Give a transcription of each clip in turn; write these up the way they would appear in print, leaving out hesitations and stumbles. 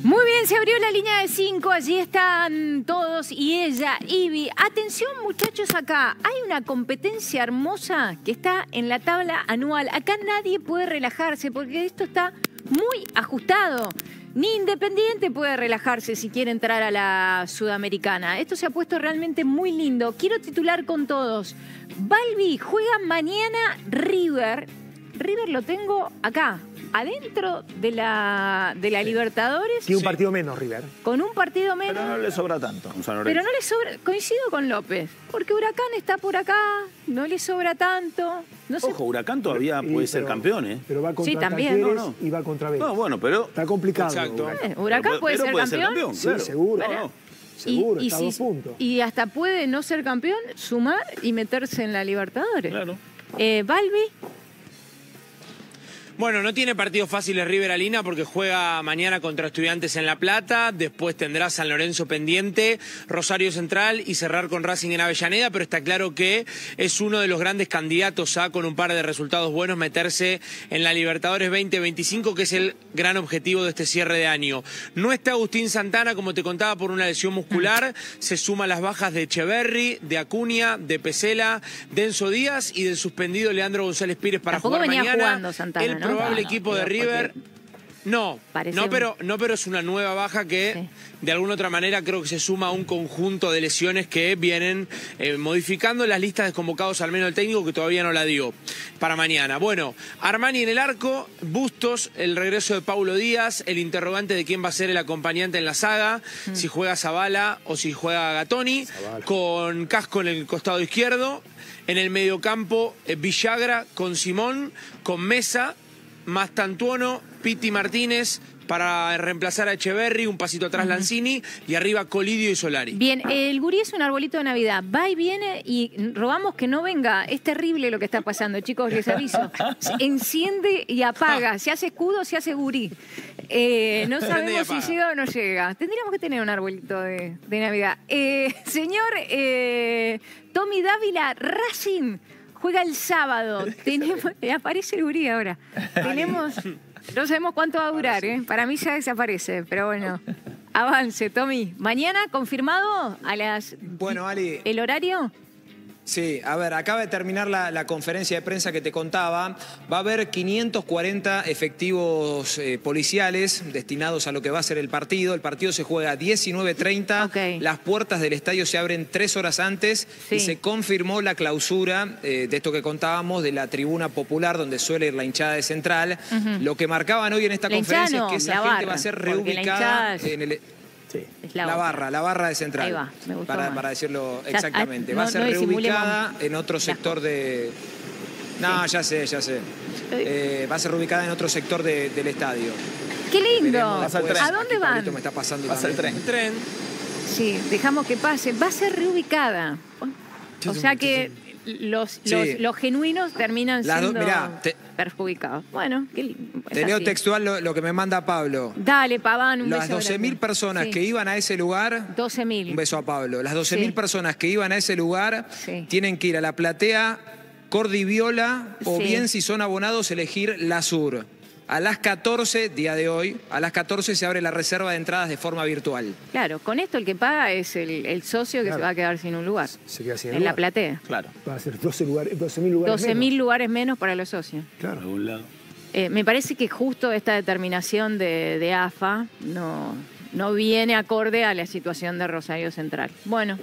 Muy bien, se abrió la línea de 5, allí están todos y ella, Ivy. Atención muchachos acá, hay una competencia hermosa que está en la tabla anual. Acá nadie puede relajarse porque esto está muy ajustado. Ni Independiente puede relajarse si quiere entrar a la Sudamericana. Esto se ha puesto realmente muy lindo. Quiero titular con todos. Balbi juega mañana River. River lo tengo acá, adentro de la Libertadores. Tiene un partido menos, River. Con un partido menos. Pero no le sobra tanto. Pero no le sobra, coincido con López, porque Huracán está por acá, no le sobra tanto. No sé. Ojo, Huracán todavía puede ser campeón, ¿eh? Pero va contra Sí, también. Talleres y va contra Vélez. No, bueno, pero... Está complicado. Exacto. Huracán puede ser campeón. Sí, seguro. No, no. Seguro, está a 2 puntos. Y hasta puede no ser campeón, sumar y meterse en la Libertadores. Claro. Balbi. Bueno, no tiene partidos fáciles River Alina porque juega mañana contra Estudiantes en La Plata, después tendrá San Lorenzo pendiente, Rosario Central y cerrar con Racing en Avellaneda, pero está claro que es uno de los grandes candidatos a, con un par de resultados buenos, meterse en la Libertadores 2025, que es el gran objetivo de este cierre de año. No está Agustín Santana, como te contaba, por una lesión muscular, se suma las bajas de Echeverri, de Acuña, de Pesela, de Enzo Díaz y del suspendido Leandro González Pires para Tampoco jugar venía mañana. jugando Santana, ¿no? Probable equipo de River. No, pero es una nueva baja que de alguna otra manera creo que se suma a un conjunto de lesiones que vienen modificando las listas de convocados, al menos el técnico, que todavía no la dio para mañana. Bueno, Armani en el arco, Bustos, el regreso de Paulo Díaz, el interrogante de quién va a ser el acompañante en la saga, si juega Zabala o si juega Gatoni, con Casco en el costado izquierdo, en el mediocampo Villagra con Simón, con Mesa, Mastantuono, Piti Martínez para reemplazar a Echeverri, un pasito atrás Lanzini y arriba Colidio y Solari. Bien, el gurí es un arbolito de Navidad, va y viene y robamos que no venga. Es terrible lo que está pasando, chicos, les aviso. Se enciende y apaga, se hace escudo, se hace gurí. No sabemos si llega o no llega. Tendríamos que tener un arbolito de Navidad. Señor Tommy Dávila, Racing juega el sábado. Aparece el gurí ahora. No sabemos cuánto va a durar, ¿eh? Para mí ya desaparece, pero bueno. Avance, Tommy. ¿Mañana confirmado a las... Bueno, Ali... ¿El horario? Sí, a ver, acaba de terminar la conferencia de prensa que te contaba. Va a haber 540 efectivos policiales destinados a lo que va a ser el partido. El partido se juega a 19:30. Okay. Las puertas del estadio se abren 3 horas antes y se confirmó la clausura de esto que contábamos, de la tribuna popular donde suele ir la hinchada de Central. Lo que marcaban hoy en esta conferencia es que esa gente va a ser reubicada en el... La barra de Central. Ahí va, me gustó para decirlo exactamente. Va a ser reubicada en otro sector de... No, ya sé. Va a ser reubicada en otro sector del estadio. ¡Qué lindo! ¿A dónde van? Me está pasando Pasa el tren. Sí, dejamos que pase. Va a ser reubicada. O sea que los genuinos terminan siendo perjudicados. Bueno, qué lindo. Te leo textual lo que me manda Pablo. Dale, Paván, un Las beso 12.000 personas que iban a ese lugar... 12.000. Un beso a Pablo. Las 12.000 personas que iban a ese lugar tienen que ir a la platea Cordiviola o bien, si son abonados, elegir la Sur. A las 14, día de hoy, a las 14 se abre la reserva de entradas de forma virtual. Claro, con esto el que paga es el socio que se va a quedar sin un lugar. Se queda sin en la platea. Claro. Va a ser 12.000 lugares 12.000 lugares menos para los socios. Claro. De algún lado. Me parece que justo esta determinación de AFA no viene acorde a la situación de Rosario Central. Bueno,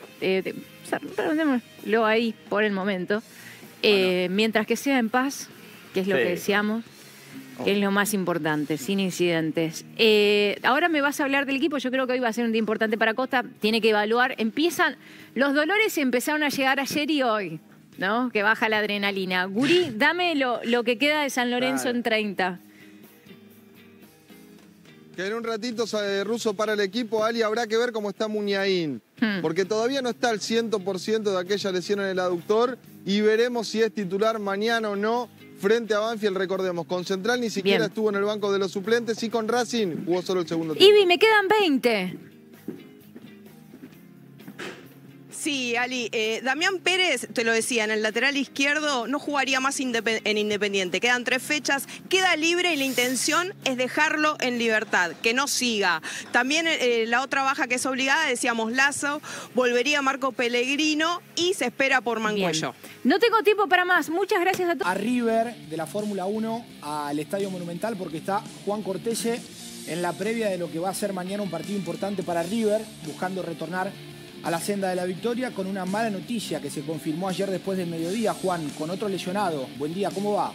lo ahí por el momento. Mientras que sea en paz, que es lo que deseamos, que es lo más importante, sin incidentes. Ahora me vas a hablar del equipo. Yo creo que hoy va a ser un día importante para Costa. Tiene que evaluar. Los dolores empezaron a llegar ayer y hoy, ¿no? Que baja la adrenalina. Gurí, dame lo que queda de San Lorenzo en 30. Que en un ratito Russo para el equipo, Ali, habrá que ver cómo está Muniain. Porque todavía no está al 100% de aquella lesión en el aductor y veremos si es titular mañana o no frente a Banfield. Recordemos, con Central ni siquiera estuvo en el banco de los suplentes y con Racing jugó solo el segundo tiempo. Ivy, me quedan 20. Sí, Ali. Damián Pérez, te lo decía, en el lateral izquierdo no jugaría más en Independiente. Quedan 3 fechas, queda libre y la intención es dejarlo en libertad, que no siga. También la otra baja que es obligada, decíamos Lazo, volvería Marco Pellegrino y se espera por Mancuello. Bien. No tengo tiempo para más. Muchas gracias a todos. A River de la Fórmula 1 al Estadio Monumental porque está Juan Cortese en la previa de lo que va a ser mañana un partido importante para River, buscando retornar a la senda de la victoria con una mala noticia que se confirmó ayer después del mediodía, Juan, con otro lesionado. Buen día, ¿cómo va?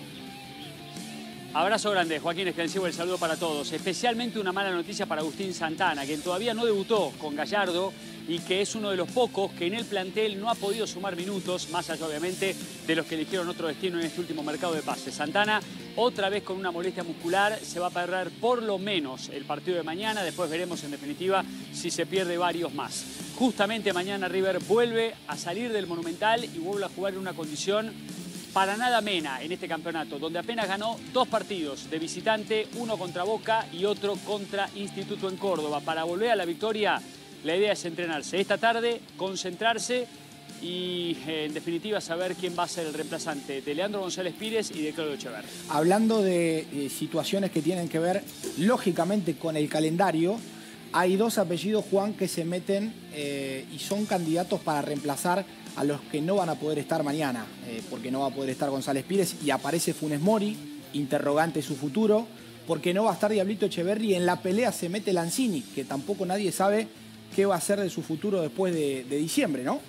Abrazo grande, Joaquín Extensivo, el saludo para todos. Especialmente una mala noticia para Agustín Santana, quien todavía no debutó con Gallardo y que es uno de los pocos que en el plantel no ha podido sumar minutos, más allá obviamente de los que eligieron otro destino en este último mercado de pases. Santana, otra vez con una molestia muscular, se va a perder por lo menos el partido de mañana, después veremos en definitiva si se pierde varios más. Justamente mañana River vuelve a salir del Monumental y vuelve a jugar en una condición para nada amena en este campeonato, donde apenas ganó 2 partidos de visitante, uno contra Boca y otro contra Instituto en Córdoba. Para volver a la victoria, la idea es entrenarse esta tarde, concentrarse y en definitiva saber quién va a ser el reemplazante de Leandro González Pires y de Claudio Echeverri. Hablando de situaciones que tienen que ver lógicamente con el calendario, hay 2 apellidos, Juan, que se meten y son candidatos para reemplazar a los que no van a poder estar mañana, porque no va a poder estar González Pires y aparece Funes Mori, interrogante su futuro, porque no va a estar Diablito Echeverri y en la pelea se mete Lanzini, que tampoco nadie sabe qué va a hacer de su futuro después de diciembre, ¿no?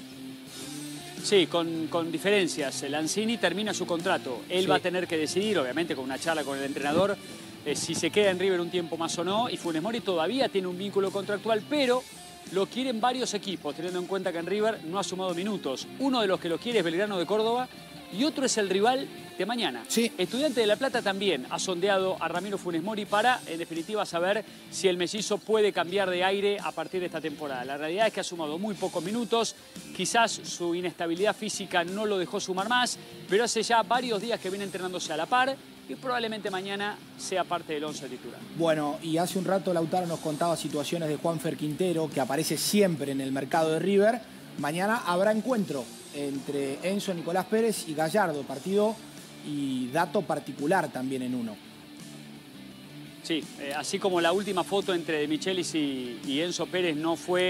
Sí, con diferencias. Lanzini termina su contrato. Él va a tener que decidir, obviamente con una charla con el entrenador, si se queda en River un tiempo más o no. Y Funes Mori todavía tiene un vínculo contractual, pero lo quieren varios equipos, teniendo en cuenta que en River no ha sumado minutos. Uno de los que lo quiere es Belgrano de Córdoba y otro es el rival de mañana. Sí. Estudiante de La Plata también ha sondeado a Ramiro Funes Mori para, en definitiva, saber si el mellizo puede cambiar de aire a partir de esta temporada. La realidad es que ha sumado muy pocos minutos, quizás su inestabilidad física no lo dejó sumar más, pero hace ya varios días que viene entrenándose a la par y probablemente mañana sea parte del 11 titular. Bueno, y hace un rato Lautaro nos contaba situaciones de Juanfer Quintero, que aparece siempre en el mercado de River. Mañana habrá encuentro entre Enzo Nicolás Pérez y Gallardo, partido y dato particular también en uno. Sí, así como la última foto entre De Michelis y Enzo Pérez no fue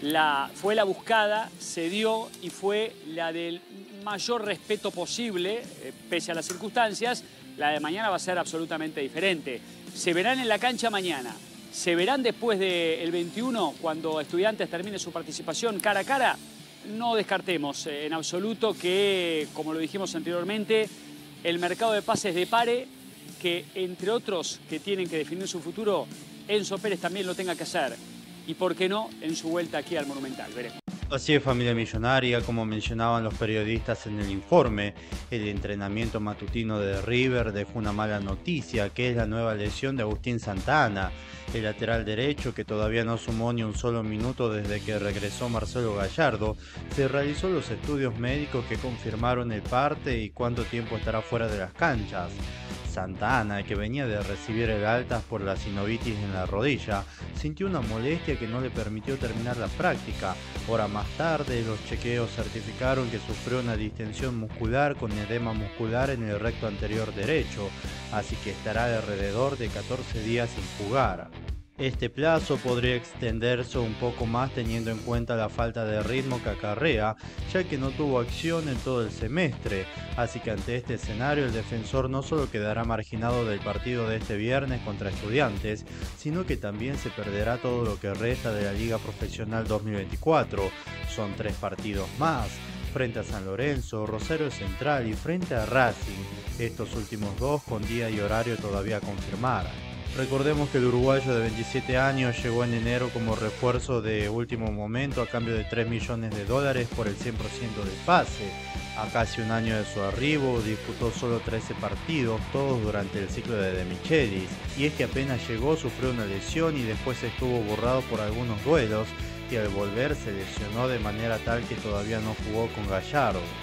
la buscada, se dio y fue la del mayor respeto posible, pese a las circunstancias. La de mañana va a ser absolutamente diferente. Se verán en la cancha mañana, se verán después del 21, cuando Estudiantes termine su participación cara a cara. No descartemos en absoluto que, como lo dijimos anteriormente, el mercado de pases depare que, entre otros que tienen que definir su futuro, Enzo Pérez también lo tenga que hacer. Y por qué no, en su vuelta aquí al Monumental. Veremos. Así es, familia millonaria, como mencionaban los periodistas en el informe, el entrenamiento matutino de River dejó una mala noticia, que es la nueva lesión de Agustín Santana, el lateral derecho que todavía no sumó ni un solo minuto desde que regresó Marcelo Gallardo. Se realizó los estudios médicos que confirmaron el parte y cuánto tiempo estará fuera de las canchas. Santana, que venía de recibir el alta por la sinovitis en la rodilla, sintió una molestia que no le permitió terminar la práctica. Horas más tarde, los chequeos certificaron que sufrió una distensión muscular con edema muscular en el recto anterior derecho, así que estará alrededor de 14 días sin jugar. Este plazo podría extenderse un poco más teniendo en cuenta la falta de ritmo que acarrea, ya que no tuvo acción en todo el semestre, así que ante este escenario el defensor no solo quedará marginado del partido de este viernes contra Estudiantes, sino que también se perderá todo lo que resta de la Liga Profesional 2024. Son 3 partidos más, frente a San Lorenzo, Rosario Central y frente a Racing, estos últimos 2 con día y horario todavía a confirmar. Recordemos que el uruguayo de 27 años llegó en enero como refuerzo de último momento a cambio de $3 millones por el 100% del pase. A casi un año de su arribo, disputó solo 13 partidos, todos durante el ciclo de Michelis. Y es que apenas llegó sufrió una lesión y después estuvo borrado por algunos duelos y al volver se lesionó de manera tal que todavía no jugó con Gallardo.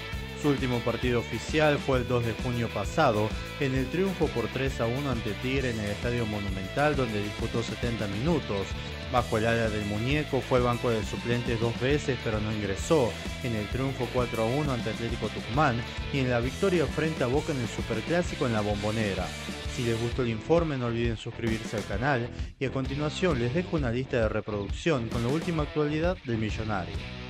Su último partido oficial fue el 2 de junio pasado, en el triunfo por 3-1 ante Tigre en el Estadio Monumental, donde disputó 70 minutos. Bajo el ala del muñeco, fue banco de suplentes 2 veces, pero no ingresó, en el triunfo 4-1 ante Atlético Tucumán y en la victoria frente a Boca en el Superclásico en la Bombonera. Si les gustó el informe, no olviden suscribirse al canal y a continuación les dejo una lista de reproducción con la última actualidad del Millonario.